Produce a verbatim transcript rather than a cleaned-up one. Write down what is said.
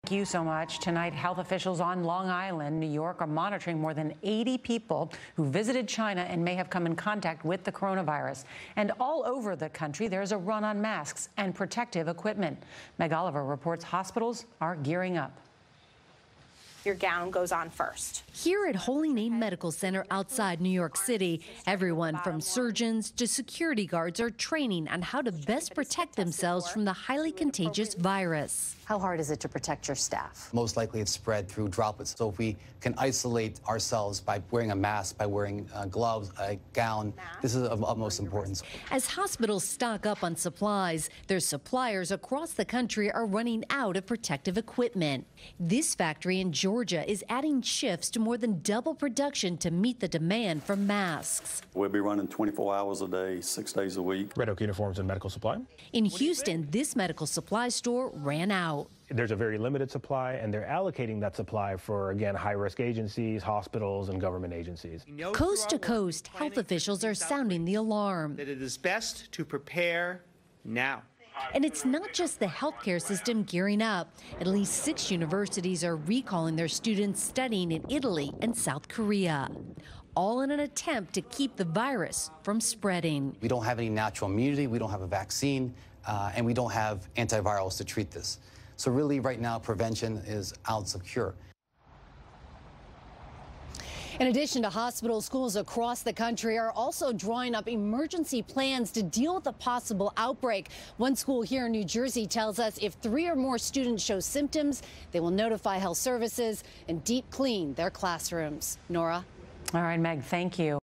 Thank you so much. Tonight, health officials on Long Island, New York, are monitoring more than eighty people who visited China and may have come in contact with the coronavirus. And all over the country, there's a run on masks and protective equipment. Meg Oliver reports hospitals are gearing up. Your gown goes on first. Here at Holy Name Medical Center outside New York City, everyone from surgeons to security guards are training on how to best protect themselves from the highly contagious virus. How hard is it to protect your staff? Most likely it's spread through droplets. So if we can isolate ourselves by wearing a mask, by wearing uh, gloves, a gown, this is of utmost importance. As hospitals stock up on supplies, their suppliers across the country are running out of protective equipment. This factory in Georgia is adding shifts to more than double production to meet the demand for masks. We'll be running twenty-four hours a day, six days a week. Red Oak Uniforms and Medical Supply. In Houston, this medical supply store ran out. There's a very limited supply, and they're allocating that supply for, again, high-risk agencies, hospitals, and government agencies. Coast to coast, health officials are sounding the alarm. That it is best to prepare now. And it's not just the healthcare system gearing up. At least six universities are recalling their students studying in Italy and South Korea, all in an attempt to keep the virus from spreading. We don't have any natural immunity, we don't have a vaccine, uh, and we don't have antivirals to treat this. So really, right now, prevention is ounce of cure. In addition to hospitals, schools across the country are also drawing up emergency plans to deal with a possible outbreak. One school here in New Jersey tells us if three or more students show symptoms, they will notify health services and deep clean their classrooms. Nora? All right, Meg, thank you.